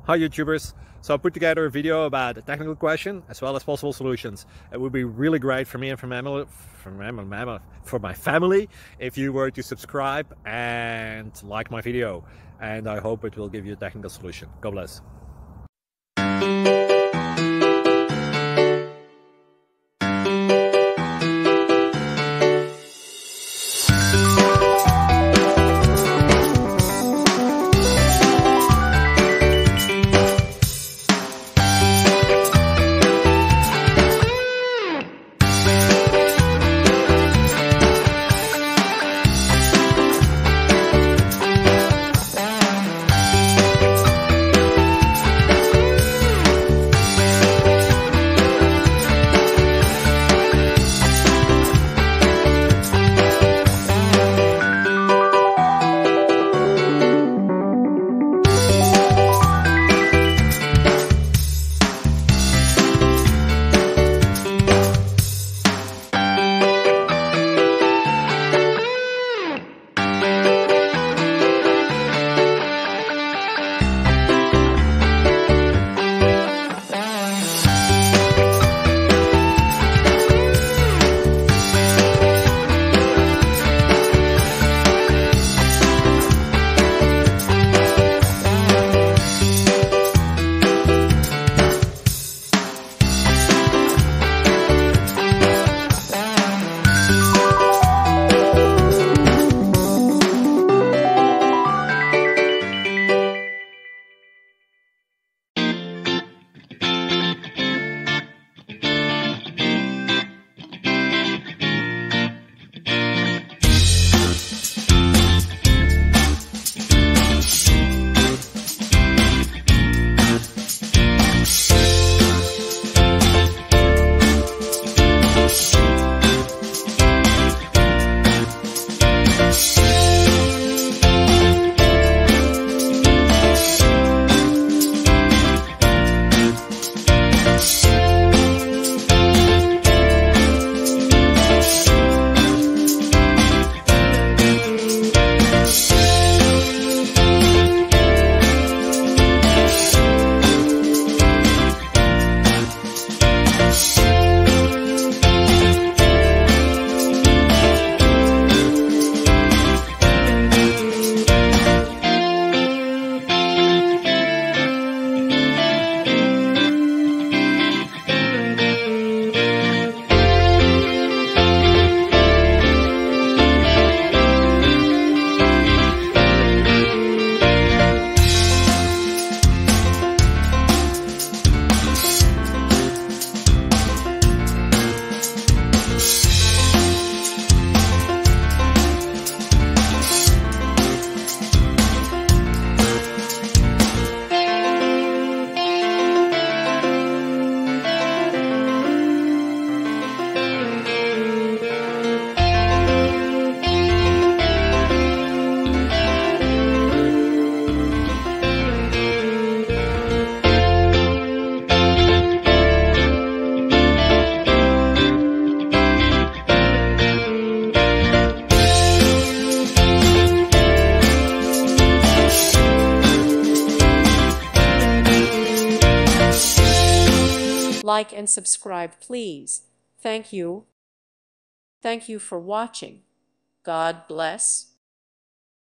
Hi YouTubers! So I put together a video about a technical question as well as possible solutions. It would be really great for me and for my family if you were to subscribe and like my video, and I hope it will give you a technical solution. God bless. Like and subscribe, please. Thank you. Thank you for watching. God bless.